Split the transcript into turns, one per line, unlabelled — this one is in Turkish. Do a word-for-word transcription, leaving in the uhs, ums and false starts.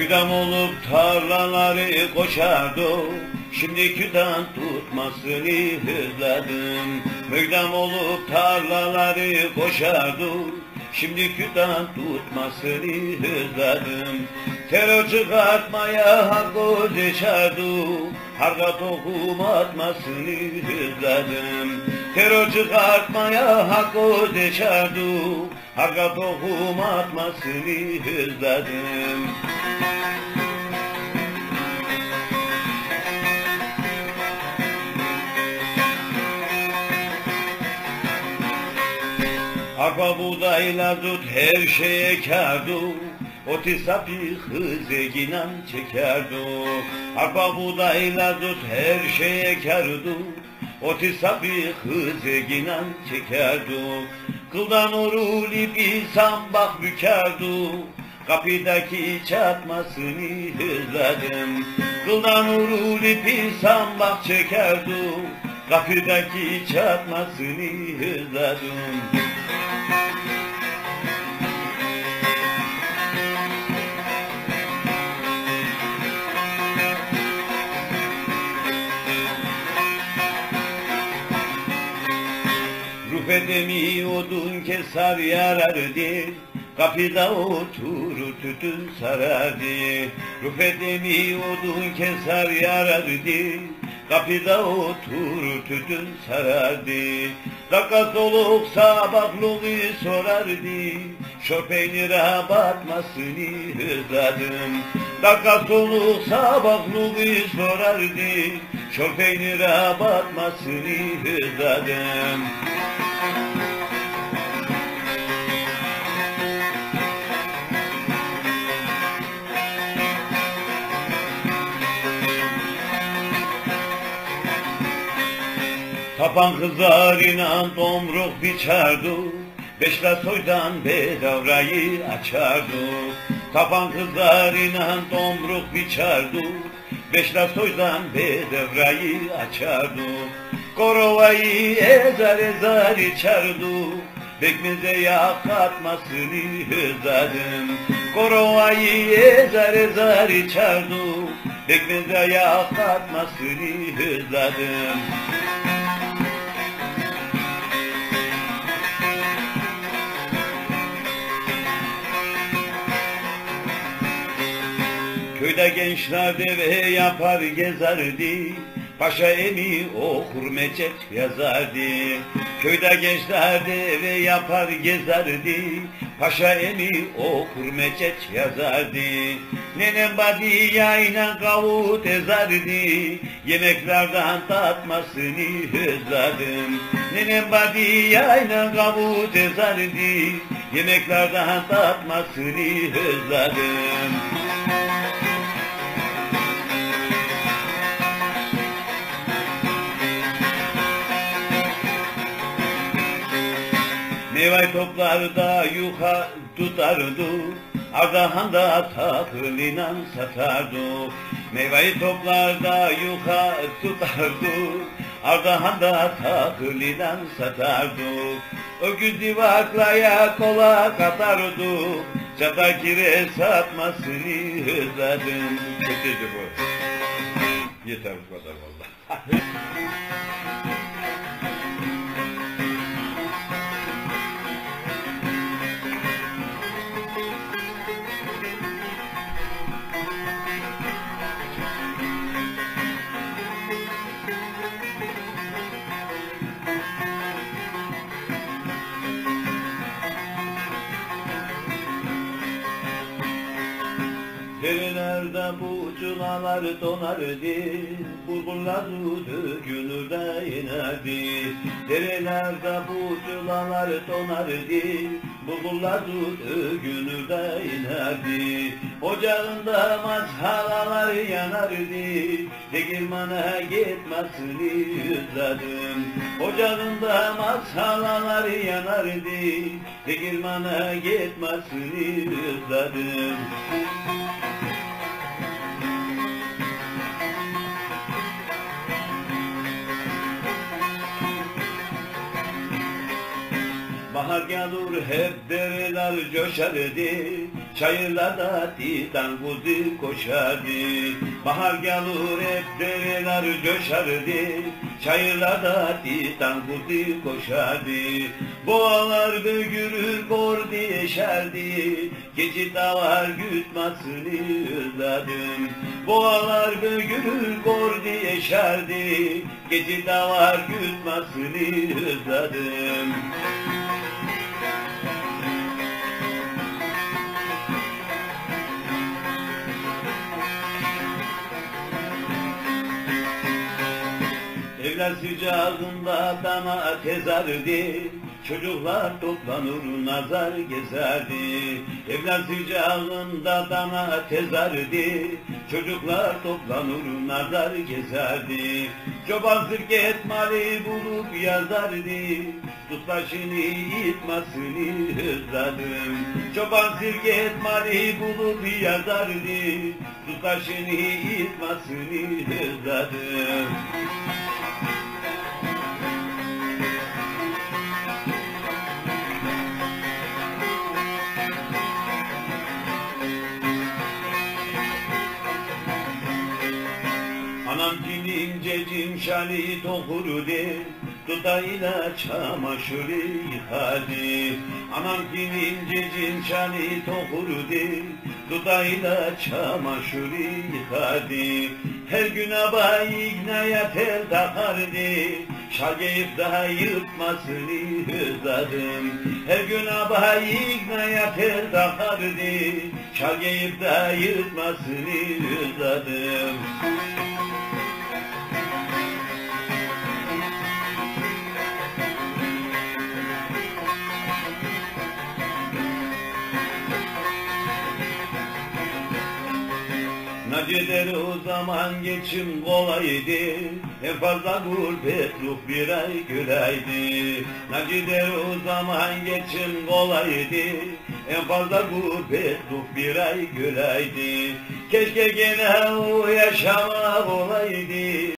Müjdem olup tarlaları koşardı, şimdi kütan tutmasını özledim. Müjdem olup tarlaları koşardı, şimdi kütan tutmasını özledim. Terör çıkartmaya hak göz yaşardı, harga tohum atmasını özledim. Terör çıkartmaya hak göz yaşardı, harga tohum atmasını özledim. Arpa buğdayla dut her şeye kârdı, oti sapi hızı ginan çekerdi. Arpa buğdayla dut her şeye kârdı, oti sapi hızı ginan çekerdi. Kıldan orul ipi sambak bükerdi, kapıdaki çatmasını özledim. Kıldan orul ipi sambak çekerdi, kapıdaki çatmasını özledim. Rüfedemi odun keser yarardı, kapıda oturur tütün sarardı. Rüfedemi odun keser yarardı, kapıda oturur tütün sarardı. Dakika soluk sabahlığı sorardı, şor peynire batmasını özledim. Dakika soluk sabahlığı sorardı, şor peynire batmasını özledim. Tapan kızlarıyla tomruk biçerdu, beşle soydan bedavrayı açardı. Tapan kızlarıyla tomruk biçerdu, beşle soydan bedavrayı açardı. Korovayı ezer ezer içerdu, bekmeze yağ katmasını özledim. Korovayı ezer ezer içerdu, bekmeze yağ katmasını özledim. Köyde gençler deve yapar gezerdi, paşa emi okur meçet yazardı. Köyde gençler deve yapar gezerdi, paşa emi okur meçet yazardı. Nenem badiyayla kavut ezerdi, yemeklerden tatmasını özledim. Nenem badiyayla kavut ezerdi, yemeklerden tatmasını özledim. Meyve toplarda yuha tutardı, Ardahan'da takılıyla satardı. Meyveyi toplarda yuha tutardı, Ardahan'da takılıyla satardı. Öküz divaklaya kola katardı, çatakire satmasını özledim. Kötüydü bu. Yeter bu kadar vallahi. Derelerde buğçular donardı, bulgurlar dökülürde inerdi. Derelerde buğçular donardı, bulgurlar dökülürde inerdi. Ocağında mazharalar yanardı, Degirmana gitmesini özledim. Ocağında mazharalar yanardı, Degirmana gitmesini özledim. Bahar gelir hep dereler coşardı, çayırlarda titan kuzu koşardı. Bahar gelir hep dereler coşardı, çayırlarda titan kuzu koşardı. Boğalar bögürür bor deşerdi, keçi davar gütmasını özledim. Boğalar bögürür bor deşerdi, keçi davar gütmasını özledim. Evler sıcağında dana tezerdi, çocuklar toplanır nazar gezerdi. Evler sıcağında dana tezerdi, çocuklar toplanır nazar gezerdi. Çoban sirket mali bulup yazardı, tutaşını itmasını özledim. Çoban sirket mali bulup yazardı, tutaşını itmasını özledim. Anam dilince cimşali dokurdu, dudağıyla çamaşırı yıkadı. Anam dilince cimşali dokurdu, dudağıyla çamaşırı yıkadı. Her gün abay ignaya tel takardı, şageyip daha yırtmasını özledim. Her gün abay ignaya tel takardı, şageyip daha yırtmasını özledim. Nacider o zaman geçim kolaydı, en fazla gurbetluk bir ay gülaydı. Nacider o zaman geçim kolaydı, en fazla gurbetluk bir ay gülaydı. Keşke gene o yaşamak olaydı.